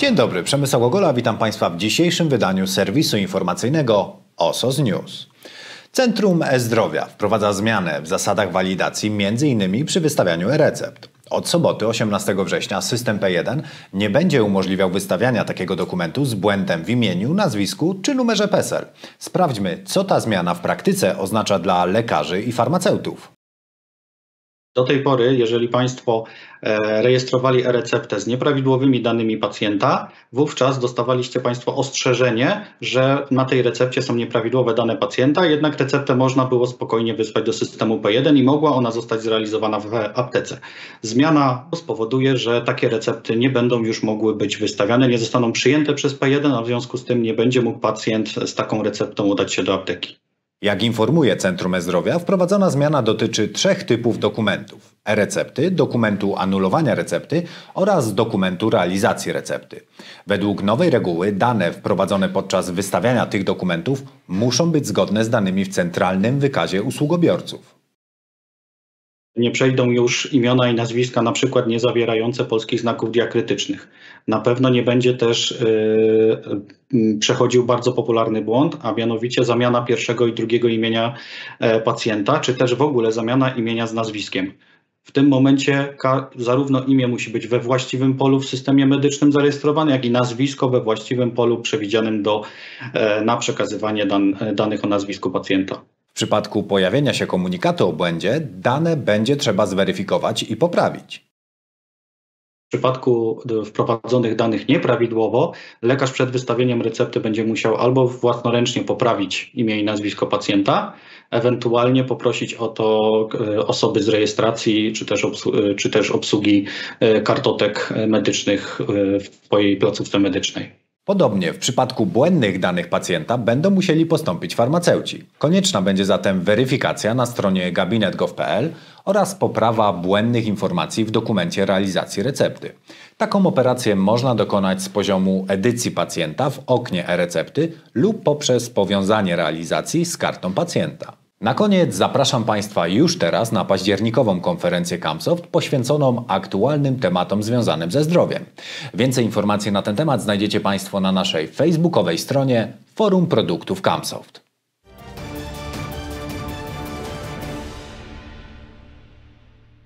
Dzień dobry, Przemysław Gogola, witam Państwa w dzisiejszym wydaniu serwisu informacyjnego OSOS News. Centrum e-Zdrowia wprowadza zmianę w zasadach walidacji m.in. przy wystawianiu e-recept. Od soboty 18 września system P1 nie będzie umożliwiał wystawiania takiego dokumentu z błędem w imieniu, nazwisku czy numerze PESEL. Sprawdźmy, co ta zmiana w praktyce oznacza dla lekarzy i farmaceutów. Do tej pory, jeżeli Państwo rejestrowali e-receptę z nieprawidłowymi danymi pacjenta, wówczas dostawaliście Państwo ostrzeżenie, że na tej recepcie są nieprawidłowe dane pacjenta, jednak receptę można było spokojnie wysłać do systemu P1 i mogła ona zostać zrealizowana w aptece. Zmiana spowoduje, że takie recepty nie będą już mogły być wystawiane, nie zostaną przyjęte przez P1, a w związku z tym nie będzie mógł pacjent z taką receptą udać się do apteki. Jak informuje Centrum e-Zdrowia, wprowadzona zmiana dotyczy 3 typów dokumentów: e-recepty, dokumentu anulowania recepty oraz dokumentu realizacji recepty. Według nowej reguły dane wprowadzone podczas wystawiania tych dokumentów muszą być zgodne z danymi w Centralnym Wykazie Usługobiorców. Nie przejdą już imiona i nazwiska, na przykład nie zawierające polskich znaków diakrytycznych. Na pewno nie będzie też przechodził bardzo popularny błąd, a mianowicie zamiana pierwszego i drugiego imienia pacjenta, czy też w ogóle zamiana imienia z nazwiskiem. W tym momencie zarówno imię musi być we właściwym polu w systemie medycznym zarejestrowane, jak i nazwisko we właściwym polu przewidzianym na przekazywanie danych o nazwisku pacjenta. W przypadku pojawienia się komunikatu o błędzie, dane będzie trzeba zweryfikować i poprawić. W przypadku wprowadzonych danych nieprawidłowo, lekarz przed wystawieniem recepty będzie musiał albo własnoręcznie poprawić imię i nazwisko pacjenta, ewentualnie poprosić o to osoby z rejestracji czy też obsługi kartotek medycznych w swojej placówce medycznej. Podobnie w przypadku błędnych danych pacjenta będą musieli postąpić farmaceuci. Konieczna będzie zatem weryfikacja na stronie gabinet.gov.pl oraz poprawa błędnych informacji w dokumencie realizacji recepty. Taką operację można dokonać z poziomu edycji pacjenta w oknie e-recepty lub poprzez powiązanie realizacji z kartą pacjenta. Na koniec zapraszam Państwa już teraz na październikową konferencję CAMSOFT poświęconą aktualnym tematom związanym ze zdrowiem. Więcej informacji na ten temat znajdziecie Państwo na naszej facebookowej stronie Forum Produktów CAMSOFT.